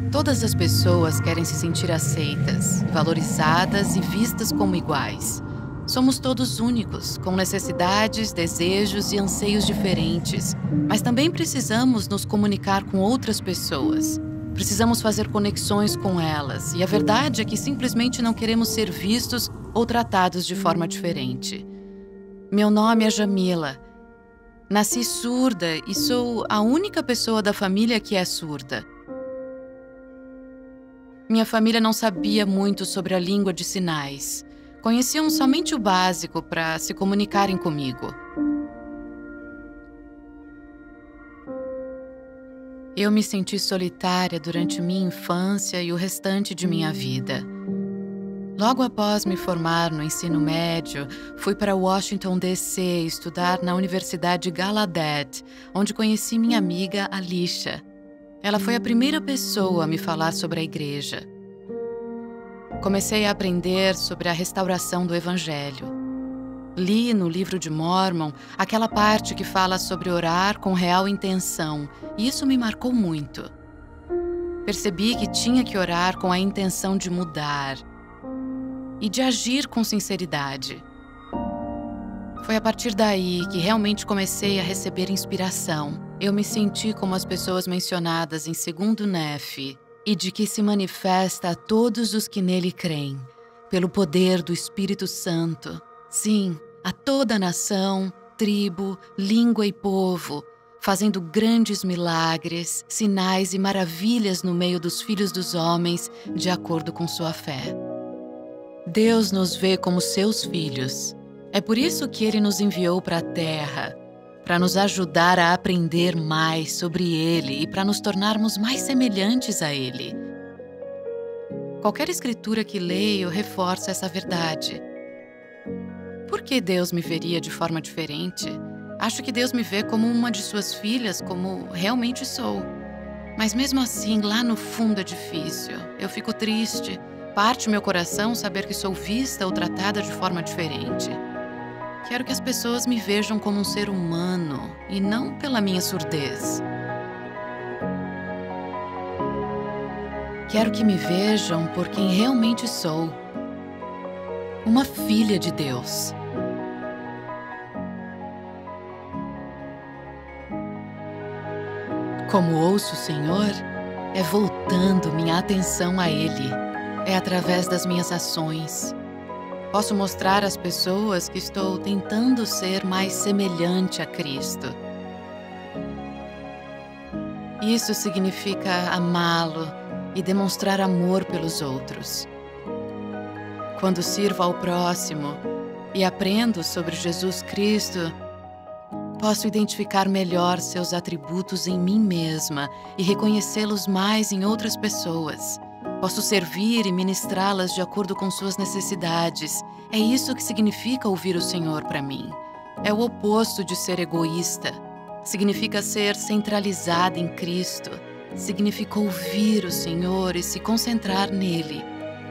Todas as pessoas querem se sentir aceitas, valorizadas e vistas como iguais. Somos todos únicos, com necessidades, desejos e anseios diferentes, mas também precisamos nos comunicar com outras pessoas. Precisamos fazer conexões com elas, e a verdade é que simplesmente não queremos ser vistos ou tratados de forma diferente. Meu nome é Jamila. Nasci surda e sou a única pessoa da família que é surda. Minha família não sabia muito sobre a língua de sinais. Conheciam somente o básico para se comunicarem comigo. Eu me senti solitária durante minha infância e o restante de minha vida. Logo após me formar no ensino médio, fui para Washington, D.C. estudar na Universidade Gallaudet, onde conheci minha amiga Alicia. Ela foi a primeira pessoa a me falar sobre a igreja. Comecei a aprender sobre a restauração do Evangelho. Li no livro de Mormon aquela parte que fala sobre orar com real intenção, e isso me marcou muito. Percebi que tinha que orar com a intenção de mudar e de agir com sinceridade. Foi a partir daí que realmente comecei a receber inspiração. Eu me senti como as pessoas mencionadas em 2 Nefe, e de que se manifesta a todos os que nele creem, pelo poder do Espírito Santo. Sim, a toda a nação, tribo, língua e povo, fazendo grandes milagres, sinais e maravilhas no meio dos filhos dos homens, de acordo com sua fé. Deus nos vê como seus filhos. É por isso que Ele nos enviou para a terra, para nos ajudar a aprender mais sobre Ele e para nos tornarmos mais semelhantes a Ele. Qualquer escritura que leio reforça essa verdade. Por que Deus me veria de forma diferente? Acho que Deus me vê como uma de suas filhas, como realmente sou. Mas mesmo assim, lá no fundo é difícil. Eu fico triste. Parte meu coração saber que sou vista ou tratada de forma diferente. Quero que as pessoas me vejam como um ser humano e não pela minha surdez. Quero que me vejam por quem realmente sou. Uma filha de Deus. Como ouço o Senhor, é voltando minha atenção a Ele. É através das minhas ações. Posso mostrar às pessoas que estou tentando ser mais semelhante a Cristo. Isso significa amá-lo e demonstrar amor pelos outros. Quando sirvo ao próximo e aprendo sobre Jesus Cristo, posso identificar melhor seus atributos em mim mesma e reconhecê-los mais em outras pessoas. Posso servir e ministrá-las de acordo com suas necessidades. É isso que significa ouvir o Senhor para mim. É o oposto de ser egoísta. Significa ser centralizada em Cristo. Significa ouvir o Senhor e se concentrar nele.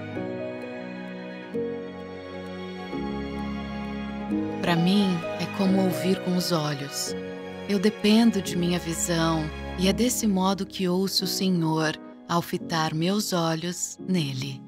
Para mim, é como ouvir com os olhos. Eu dependo de minha visão e é desse modo que ouço o Senhor ao fitar meus olhos nele.